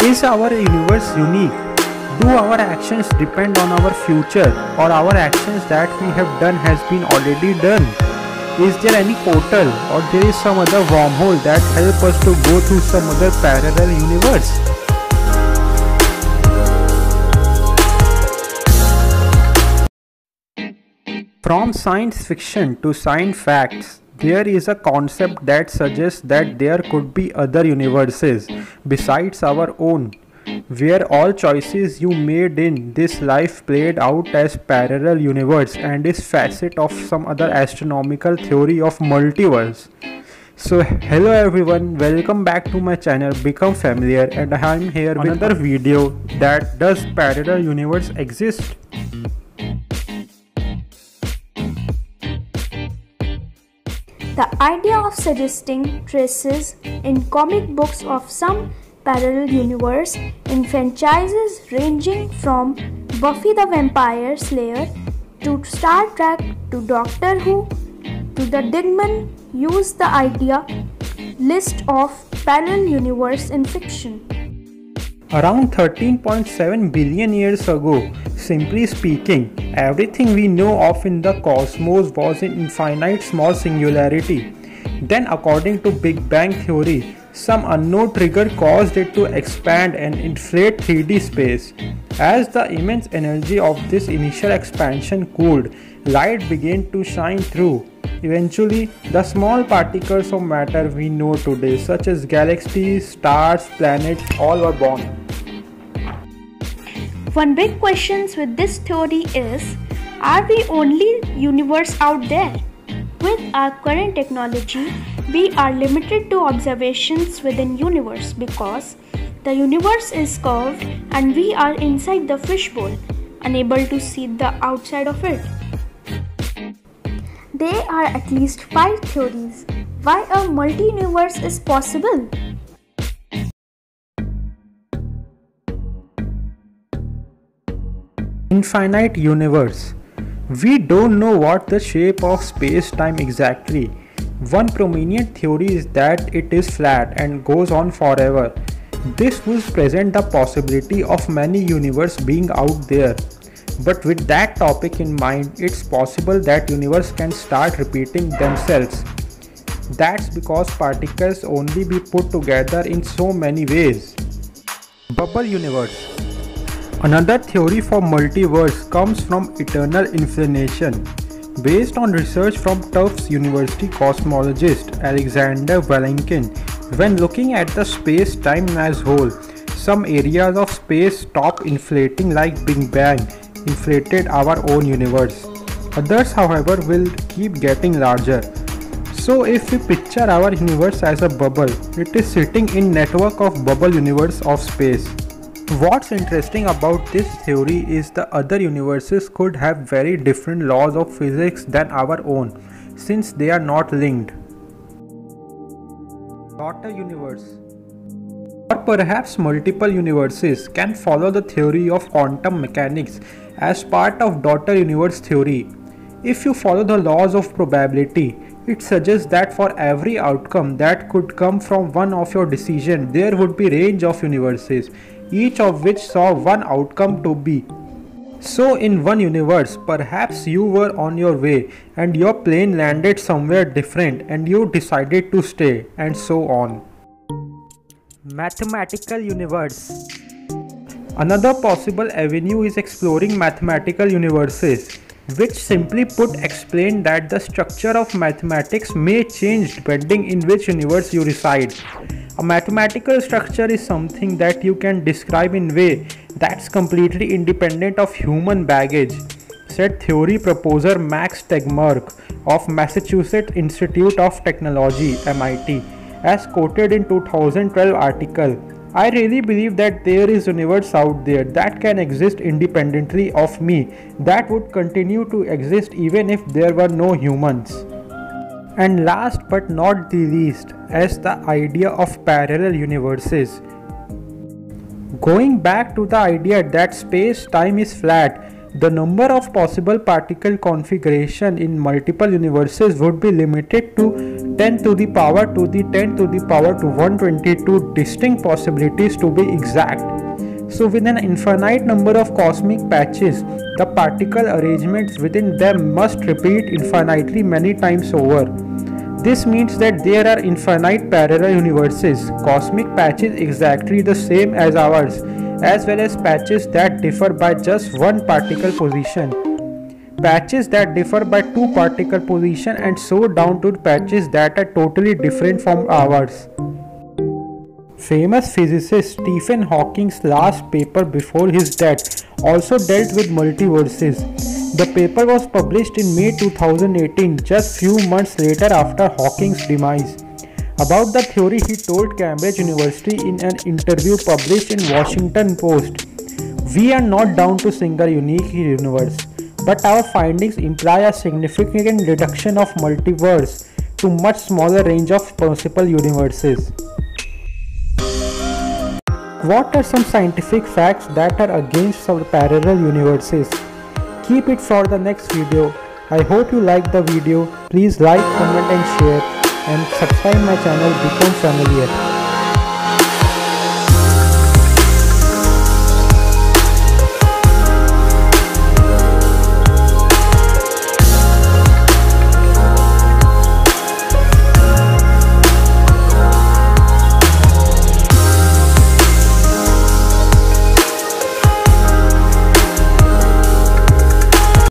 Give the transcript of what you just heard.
Is our universe unique? Do our actions depend on our future, or our actions that we have done has been already done? Is there any portal or there is some other wormhole that help us to go to some other parallel universe? From science fiction to science facts, there is a concept that suggests that there could be other universes besides our own, where all choices you made in this life played out as parallel universe and is facet of some other astronomical theory of multiverse. So hello everyone, welcome back to my channel Become Familiar, and I am here with another video that does parallel universe exist? The idea of suggesting traces in comic books of some parallel universe in franchises ranging from Buffy the Vampire Slayer to Star Trek to Doctor Who to the Digimon use the idea list of parallel universe in fiction. Around 13.7 billion years ago, simply speaking, everything we know of in the cosmos was in infinite small singularity. Then, according to Big Bang theory, some unknown trigger caused it to expand and inflate 3D space. As the immense energy of this initial expansion cooled, light began to shine through. Eventually, the small particles of matter we know today, such as galaxies, stars, planets, all were born. One big question with this theory is, are we only universe out there? With our current technology, we are limited to observations within universe because the universe is curved and we are inside the fishbowl, unable to see the outside of it. There are at least 5 theories why a multi-universe is possible. Infinite universe. We don't know what the shape of space-time exactly. One prominent theory is that it is flat and goes on forever. This would present the possibility of many universes being out there. But with that topic in mind, it's possible that universe can start repeating themselves. That's because particles only be put together in so many ways. Bubble universe. Another theory for multiverse comes from eternal inflation, based on research from Tufts University cosmologist Alexander Vilenkin. When looking at the space-time as whole, some areas of space stop inflating like Big Bang inflated our own universe. Others, however, will keep getting larger. So if we picture our universe as a bubble, it is sitting in network of bubble universe of space. What's interesting about this theory is the other universes could have very different laws of physics than our own, since they are not linked. Daughter universe. Or perhaps multiple universes can follow the theory of quantum mechanics as part of daughter universe theory. If you follow the laws of probability, it suggests that for every outcome that could come from one of your decisions, there would be range of universes, each of which saw one outcome to be. So in one universe, perhaps you were on your way and your plane landed somewhere different and you decided to stay, and so on. Mathematical universe. Another possible avenue is exploring mathematical universes, which simply put explain that the structure of mathematics may change depending in which universe you reside. A mathematical structure is something that you can describe in a way that's completely independent of human baggage, said theory proposer Max Tegmark of Massachusetts Institute of Technology (MIT), as quoted in 2012 article. I really believe that there is a universe out there that can exist independently of me, that would continue to exist even if there were no humans. And last but not the least, as the idea of parallel universes. Going back to the idea that space-time is flat, the number of possible particle configuration in multiple universes would be limited to 10 to the power to the 10 to the power to 122 distinct possibilities to be exact. So with an infinite number of cosmic patches, the particle arrangements within them must repeat infinitely many times over. This means that there are infinite parallel universes, cosmic patches exactly the same as ours, as well as patches that differ by just one particle position, patches that differ by two particle position, and so down to patches that are totally different from ours. Famous physicist Stephen Hawking's last paper before his death also dealt with multiverses. The paper was published in May 2018, just few months later after Hawking's demise. About the theory, he told Cambridge University in an interview published in Washington Post, "We are not down to single unique universe, but our findings imply a significant reduction of multiverse to much smaller range of possible universes." What are some scientific facts that are against some parallel universes? Keep it for the next video. I hope you like the video. Please like, comment and share, and subscribe my channel, become familiar.